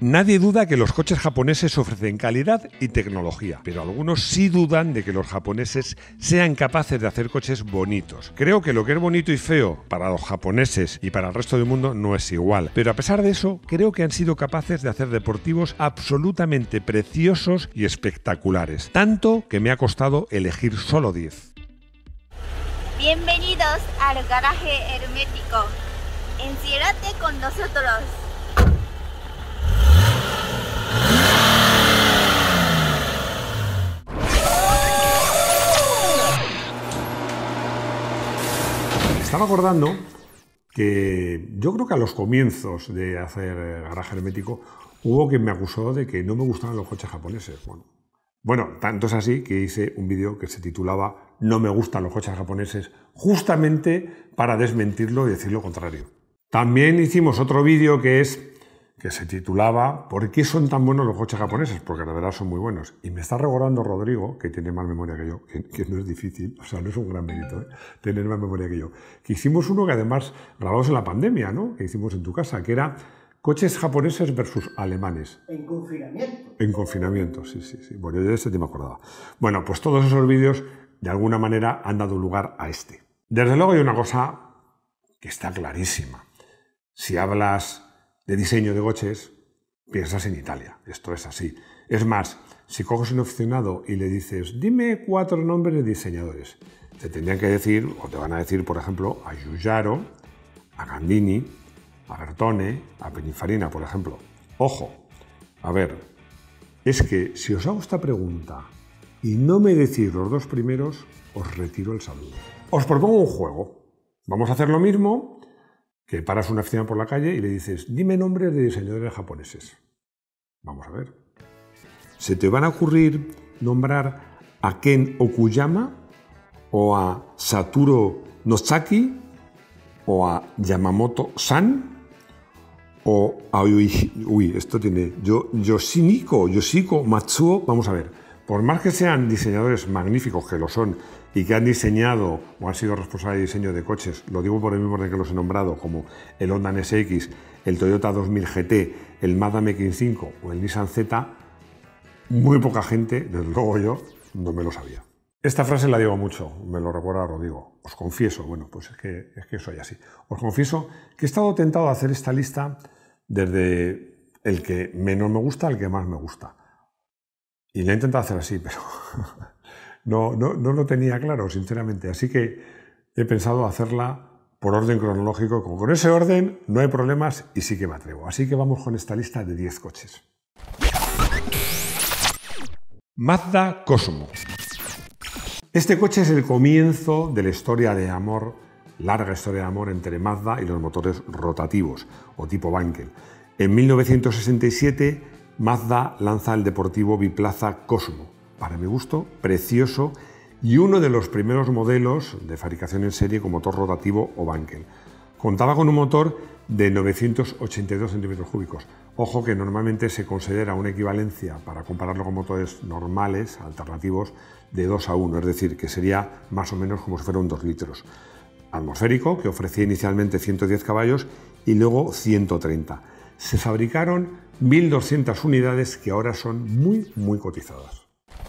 Nadie duda que los coches japoneses ofrecen calidad y tecnología, pero algunos sí dudan de que los japoneses sean capaces de hacer coches bonitos. Creo que lo que es bonito y feo para los japoneses y para el resto del mundo no es igual, pero a pesar de eso, creo que han sido capaces de hacer deportivos absolutamente preciosos y espectaculares, tanto que me ha costado elegir solo 10. Bienvenidos al garaje hermético. Enciérrate con nosotros. Estaba acordando que yo creo que a los comienzos de hacer garaje hermético hubo quien me acusó de que no me gustaban los coches japoneses. Bueno, tanto es así que hice un vídeo que se titulaba "No me gustan los coches japoneses", justamente para desmentirlo y decir lo contrario. También hicimos otro vídeo que se titulaba "¿Por qué son tan buenos los coches japoneses?", porque la verdad son muy buenos. Y me está recordando Rodrigo, que tiene más memoria que yo, que no es difícil, o sea, no es un gran mérito, tener más memoria que yo, que hicimos uno que además grabamos en la pandemia, ¿no?, que hicimos en tu casa, que era coches japoneses versus alemanes. En confinamiento. En confinamiento, sí. Bueno, yo de este me acordaba. Bueno, pues todos esos vídeos, de alguna manera, han dado lugar a este. Desde luego hay una cosa que está clarísima. Si hablas de diseño de coches, piensas en Italia. Esto es así. Es más, si coges un aficionado y le dices, dime 4 nombres de diseñadores, te tendrían que decir, o te van a decir, por ejemplo, a Giugiaro, a Gandini, a Bertone, a Pininfarina, por ejemplo. Ojo, a ver, es que si os hago esta pregunta y no me decís los 2 primeros, os retiro el saludo. Os propongo un juego. Vamos a hacer lo mismo que paras una aficionado por la calle y le dices, dime nombres de diseñadores japoneses. Vamos a ver. ¿Se te van a ocurrir nombrar a Ken Okuyama o a Satoru Nozaki o a Yamamoto-san o a Yoshiko Matsuo? Vamos a ver. Por más que sean diseñadores magníficos, que lo son, y que han diseñado o han sido responsables de diseño de coches, lo digo por el mismo orden que los he nombrado, como el Honda NSX, el Toyota 2000 GT, el Mazda MX-5 o el Nissan Z, muy poca gente, desde luego yo, no me lo sabía. Esta frase la digo mucho, me lo recuerda Rodrigo. Os confieso, bueno, pues es que soy así. Os confieso que he estado tentado a hacer esta lista desde el que menos me gusta al que más me gusta. Y la he intentado hacer así, pero no lo tenía claro, sinceramente. Así que he pensado hacerla por orden cronológico. Con ese orden no hay problemas y sí que me atrevo. Así que vamos con esta lista de 10 coches. Mazda Cosmo. Este coche es el comienzo de la historia de amor, larga historia de amor entre Mazda y los motores rotativos, o tipo Wankel. En 1967, Mazda lanza el deportivo biplaza Cosmo, para mi gusto, precioso y uno de los primeros modelos de fabricación en serie con motor rotativo o Wankel. Contaba con un motor de 982 centímetros cúbicos. Ojo que normalmente se considera una equivalencia para compararlo con motores normales, alternativos, de 2:1, es decir, que sería más o menos como si fuera un 2 litros. Atmosférico, que ofrecía inicialmente 110 caballos y luego 130. Se fabricaron 1.200 unidades que ahora son muy cotizadas.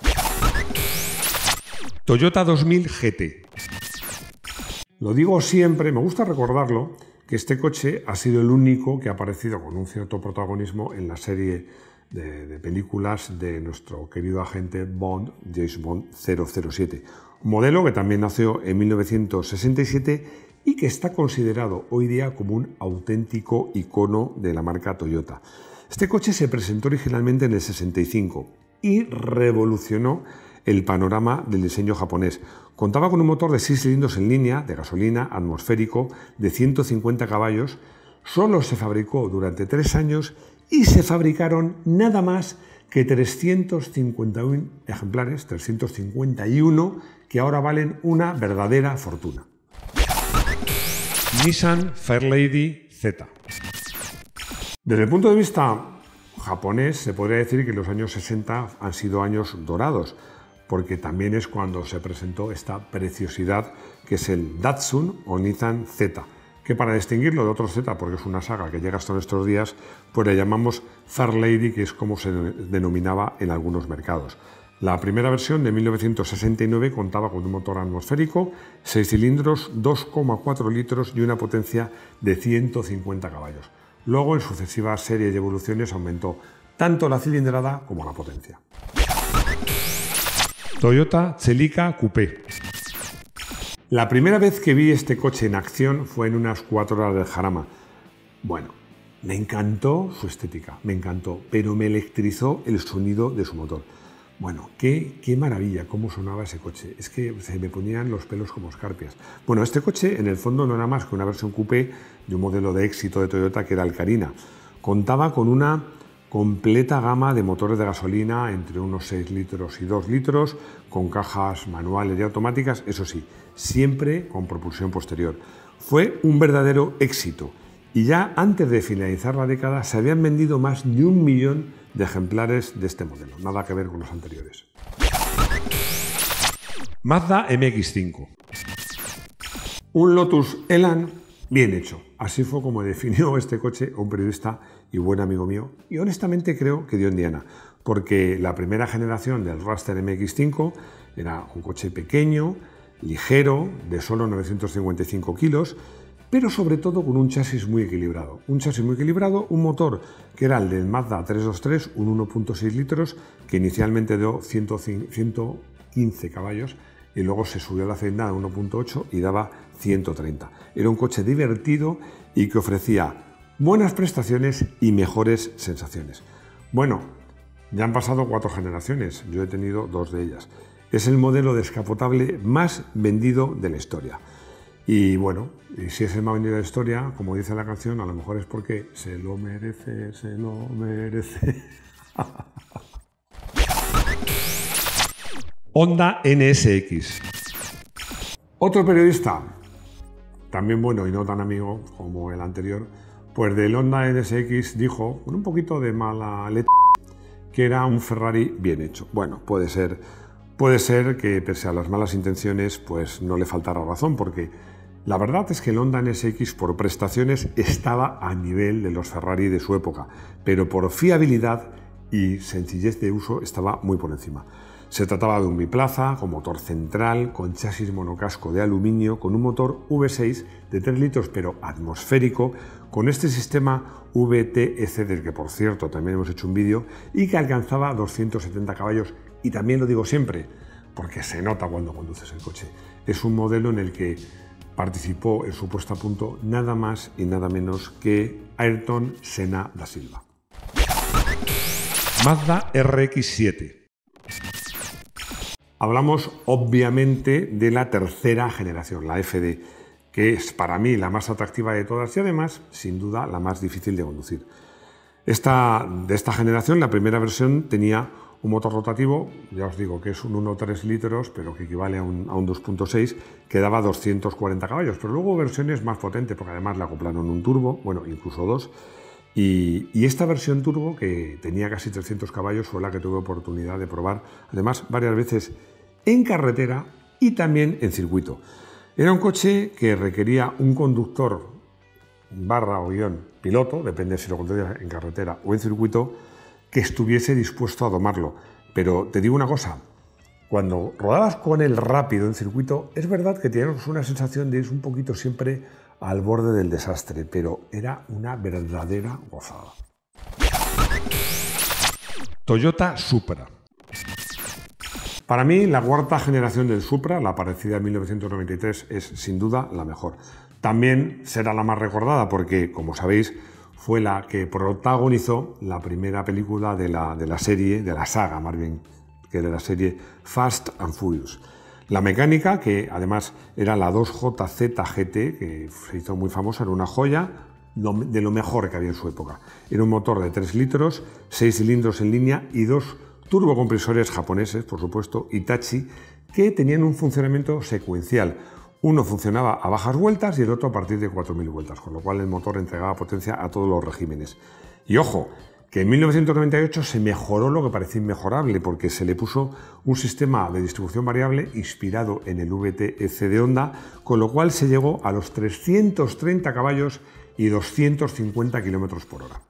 Toyota 2000 GT. Lo digo siempre, me gusta recordarlo, que este coche ha sido el único que ha aparecido con un cierto protagonismo en la serie de películas de nuestro querido agente Bond, James Bond 007. Un modelo que también nació en 1967 y que está considerado hoy día como un auténtico icono de la marca Toyota. Este coche se presentó originalmente en el 65 y revolucionó el panorama del diseño japonés. Contaba con un motor de 6 cilindros en línea, de gasolina, atmosférico, de 150 caballos. Solo se fabricó durante 3 años y se fabricaron nada más que 351 ejemplares, 351, que ahora valen una verdadera fortuna. Nissan Fairlady Z. Desde el punto de vista japonés, se podría decir que los años 60 han sido años dorados, porque también es cuando se presentó esta preciosidad que es el Datsun o Nissan Z, que para distinguirlo de otros Z, porque es una saga que llega hasta nuestros días, pues le llamamos Third Lady, que es como se denominaba en algunos mercados. La primera versión de 1969 contaba con un motor atmosférico, 6 cilindros, 2,4 litros y una potencia de 150 caballos. Luego, en sucesivas series y evoluciones, aumentó tanto la cilindrada como la potencia. Toyota Celica Coupé. La primera vez que vi este coche en acción fue en unas 4 horas del Jarama. Bueno, me encantó su estética, me encantó, pero me electrizó el sonido de su motor. Bueno, qué maravilla cómo sonaba ese coche. Es que se me ponían los pelos como escarpias. Bueno, este coche en el fondo no era más que una versión coupé de un modelo de éxito de Toyota que era el Carina. Contaba con una completa gama de motores de gasolina entre unos 6 litros y 2 litros, con cajas manuales y automáticas, eso sí, siempre con propulsión posterior. Fue un verdadero éxito y ya antes de finalizar la década se habían vendido más de 1 millón de ejemplares de este modelo, nada que ver con los anteriores. Mazda MX-5. Un Lotus Elan bien hecho. Así fue como definió este coche un periodista y buen amigo mío, y honestamente creo que dio en diana, porque la primera generación del Raster MX-5 era un coche pequeño, ligero, de solo 955 kilos, pero sobre todo con un chasis muy equilibrado. Un chasis muy equilibrado, un motor que era el del Mazda 323, un 1.6 litros, que inicialmente dio 115 caballos, y luego se subió la cilindrada a 1.8 y daba 130. Era un coche divertido y que ofrecía buenas prestaciones y mejores sensaciones. Bueno, ya han pasado 4 generaciones, yo he tenido 2 de ellas. Es el modelo descapotable más vendido de la historia. Y bueno, y si es el más vendido de la historia, como dice la canción, a lo mejor es porque se lo merece, se lo merece. Honda NSX. Otro periodista, también bueno y no tan amigo como el anterior, pues del Honda NSX dijo, con un poquito de mala leche, que era un Ferrari bien hecho. Bueno, puede ser que pese a las malas intenciones, pues no le faltara razón, porque la verdad es que el Honda NSX por prestaciones estaba a nivel de los Ferrari de su época, pero por fiabilidad y sencillez de uso estaba muy por encima. Se trataba de un biplaza con motor central, con chasis monocasco de aluminio, con un motor V6 de 3 litros pero atmosférico, con este sistema VTEC, del que por cierto también hemos hecho un vídeo, y que alcanzaba 270 caballos. Y también lo digo siempre, porque se nota cuando conduces el coche. Es un modelo en el que participó en su puesta a punto nada más y nada menos que Ayrton Senna da Silva. Mazda RX-7. Hablamos obviamente de la tercera generación, la FD, que es para mí la más atractiva de todas y además, sin duda, la más difícil de conducir. De esta generación, la primera versión tenía un motor rotativo, ya os digo que es un 1.3 litros, pero que equivale a un 2.6, que daba 240 caballos, pero luego versiones más potentes, porque además le acoplaron un turbo, bueno, incluso 2, y esta versión turbo, que tenía casi 300 caballos, fue la que tuve oportunidad de probar, además varias veces en carretera y también en circuito. Era un coche que requería un conductor / piloto, depende si lo conducías en carretera o en circuito, que estuviese dispuesto a domarlo. Pero te digo una cosa, cuando rodabas con él rápido en circuito, es verdad que teníamos una sensación de ir un poquito siempre al borde del desastre, pero era una verdadera gozada. Toyota Supra. Para mí, la cuarta generación del Supra, la aparecida en 1993, es sin duda la mejor. También será la más recordada porque, como sabéis, fue la que protagonizó la primera película de la serie, de la saga más bien, que de la serie Fast and Furious. La mecánica, que además era la 2JZ GT, que se hizo muy famosa, era una joya de lo mejor que había en su época. Era un motor de 3 litros, 6 cilindros en línea y 2 turbocompresores japoneses, por supuesto, Hitachi, que tenían un funcionamiento secuencial. Uno funcionaba a bajas vueltas y el otro a partir de 4.000 vueltas, con lo cual el motor entregaba potencia a todos los regímenes. Y ojo, que en 1998 se mejoró lo que parecía inmejorable porque se le puso un sistema de distribución variable inspirado en el VTEC de Honda, con lo cual se llegó a los 330 caballos y 250 km por hora.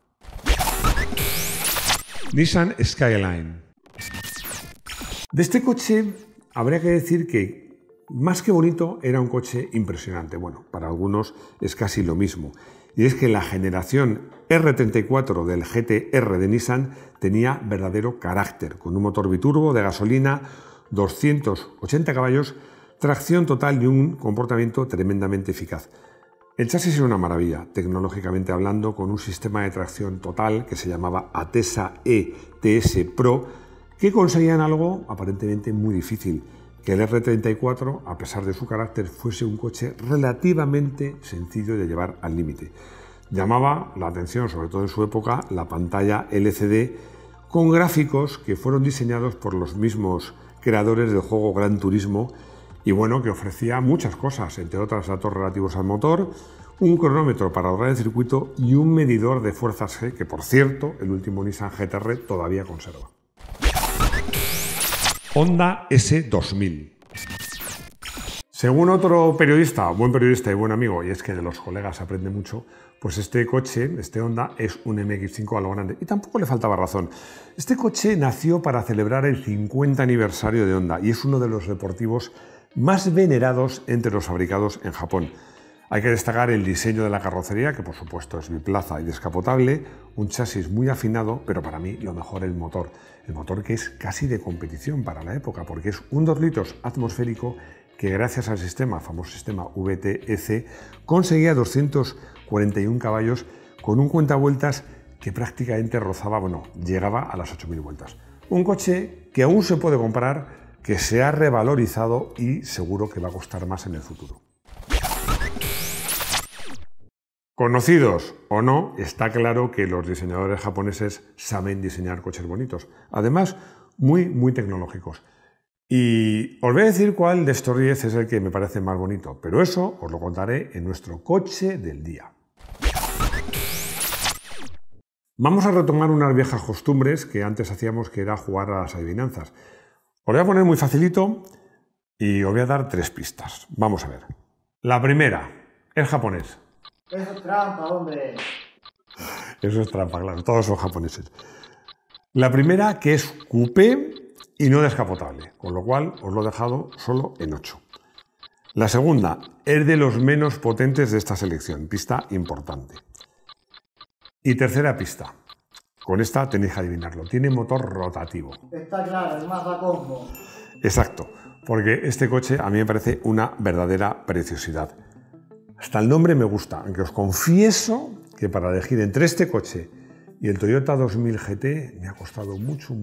Nissan Skyline. De este coche habría que decir que, más que bonito, era un coche impresionante. Bueno, para algunos es casi lo mismo. Y es que la generación R34 del GT-R de Nissan tenía verdadero carácter, con un motor biturbo de gasolina, 280 caballos, tracción total y un comportamiento tremendamente eficaz. El chasis era una maravilla, tecnológicamente hablando, con un sistema de tracción total que se llamaba Atesa ETS Pro, que conseguían algo aparentemente muy difícil, que el R34, a pesar de su carácter, fuese un coche relativamente sencillo de llevar al límite. Llamaba la atención, sobre todo en su época, la pantalla LCD con gráficos que fueron diseñados por los mismos creadores del juego Gran Turismo y bueno, que ofrecía muchas cosas, entre otras datos relativos al motor, un cronómetro para ahorrar el circuito y un medidor de fuerzas G que, por cierto, el último Nissan GT-R todavía conserva. Honda S2000. Según otro periodista, buen periodista y buen amigo, y es que de los colegas se aprende mucho, pues este coche, este Honda, es un MX5 a lo grande. Y tampoco le faltaba razón. Este coche nació para celebrar el 50 aniversario de Honda y es uno de los deportivos más venerados entre los fabricados en Japón. Hay que destacar el diseño de la carrocería, que por supuesto es biplaza y descapotable, un chasis muy afinado, pero para mí lo mejor el motor que es casi de competición para la época, porque es un 2 litros atmosférico que gracias al sistema, famoso sistema VTEC, conseguía 241 caballos con un cuentavueltas que prácticamente rozaba, llegaba a las 8.000 vueltas. Un coche que aún se puede comprar, que se ha revalorizado y seguro que va a costar más en el futuro. Conocidos o no, está claro que los diseñadores japoneses saben diseñar coches bonitos, además muy tecnológicos. Y os voy a decir cuál de estos 10 es el que me parece más bonito, pero eso os lo contaré en nuestro coche del día. Vamos a retomar unas viejas costumbres que antes hacíamos, que era jugar a las adivinanzas. Os voy a poner muy facilito y os voy a dar 3 pistas. Vamos a ver. La primera, es japonés. Eso es trampa, hombre. Eso es trampa, claro, todos son japoneses. La primera, que es coupé y no descapotable, con lo cual os lo he dejado solo en 8. La segunda, es de los menos potentes de esta selección, pista importante. Y tercera pista, con esta tenéis que adivinarlo, tiene motor rotativo. Está claro, el Mazda Combo. Exacto, porque este coche a mí me parece una verdadera preciosidad. Hasta el nombre me gusta, aunque os confieso que para elegir entre este coche y el Toyota 2000 GT me ha costado mucho.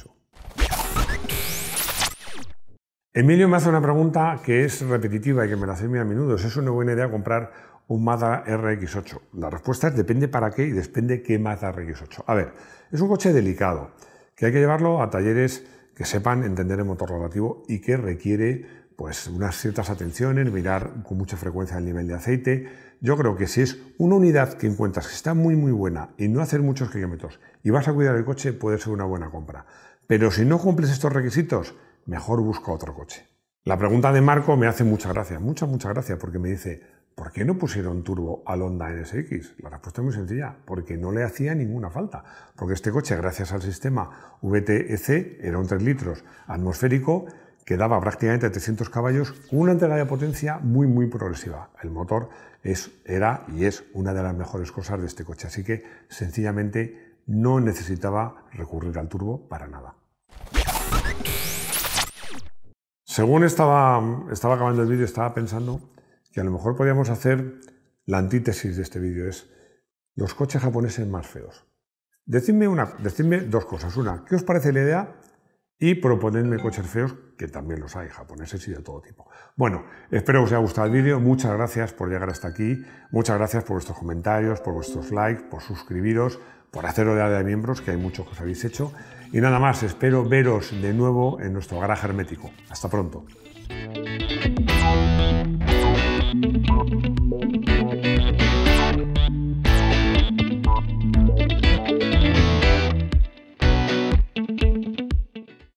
Emilio me hace una pregunta que es repetitiva y que me la hace muy a menudo. ¿Es una buena idea comprar un Mazda RX-8? La respuesta es depende para qué y depende qué Mazda RX-8. A ver, es un coche delicado, que hay que llevarlo a talleres que sepan entender el motor rotativo y que requiere pues unas ciertas atenciones, mirar con mucha frecuencia el nivel de aceite. Yo creo que si es una unidad que encuentras que está muy buena y no hacer muchos kilómetros y vas a cuidar el coche, puede ser una buena compra. Pero si no cumples estos requisitos, mejor busca otro coche. La pregunta de Marco me hace mucha gracia, mucha gracia, porque me dice, ¿por qué no pusieron turbo al Honda NSX? La respuesta es muy sencilla, porque no le hacía ninguna falta. Porque este coche, gracias al sistema VTEC, era un 3 litros atmosférico que daba prácticamente 300 caballos con una entrega de potencia muy progresiva. El motor era y es una de las mejores cosas de este coche, así que sencillamente no necesitaba recurrir al turbo para nada. Según estaba acabando el vídeo, estaba pensando que a lo mejor podríamos hacer la antítesis de este vídeo, es los coches japoneses más feos. Decidme 2 cosas. Una, ¿qué os parece la idea? Y proponedme coches feos, que también los hay, japoneses y de todo tipo. Bueno, espero que os haya gustado el vídeo. Muchas gracias por llegar hasta aquí. Muchas gracias por vuestros comentarios, por vuestros likes, por suscribiros, por haceros de área de miembros, que hay muchos que os habéis hecho. Y nada más, espero veros de nuevo en nuestro garaje hermético. Hasta pronto.